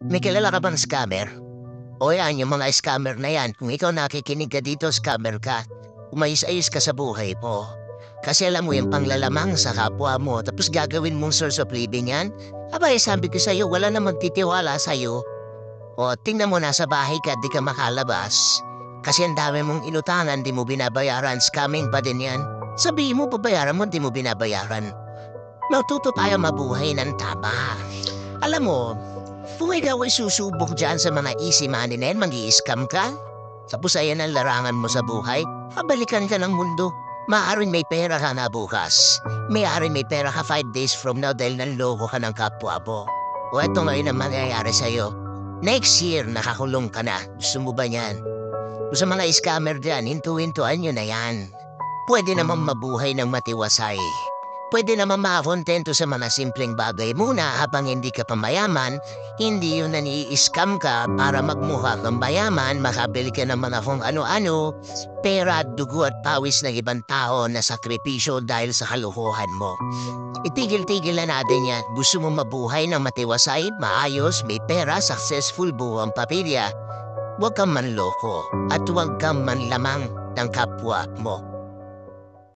May kilala ka bang scammer? O yan, yung mga scammer na yan, kung ikaw nakikinig ka dito, scammer ka, umayos-ayos ka sa buhay mo. Kasi alam mo yung panglalamang sa kapwa mo, tapos gagawin mong source of living yan? Abay, sabi ko sa'yo, wala na magtitiwala sa'yo. O, tingnan mo nasa bahay ka, di ka makalabas. Kasi ang dami mong inutangan, di mo binabayaran, scamming pa din yan. Sabihin mo, babayaran mo, di mo binabayaran. Matuto tayo mabuhay ng tama. Alam mo, kung ikaw ay susubok dyan sa mga easy money na yan, mag-i-scam ka. Tapos ayan ang larangan mo sa buhay, pabalikan ka ng mundo. Maaring may pera ka na bukas. Maaring may pera ka 5 days from now dahil nanloko ka ng kapwa mo. O eto ngayon ang mangyayari sa'yo. Next year, nakakulong ka na. Gusto mo ba yan? Kung sa mga scammer dyan, hintu-hintuan nyo na yan. Pwede naman mabuhay ng matiwasay. Pwede naman makakontento sa mga simpleng bagay muna habang hindi ka pa mayaman, hindi yun nani-scam ka para magmukha kang mayaman, makabili ka ng mga kung ano-ano, pera at dugo at pawis ng ibang tao na sakripisyo dahil sa kalukuhan mo. Itigil-tigil na natin yan. Gusto mo mabuhay ng matiwasay, maayos, may pera, successful buwang pamilya. Huwag kang manloko at huwag kang manlamang ng kapwa mo.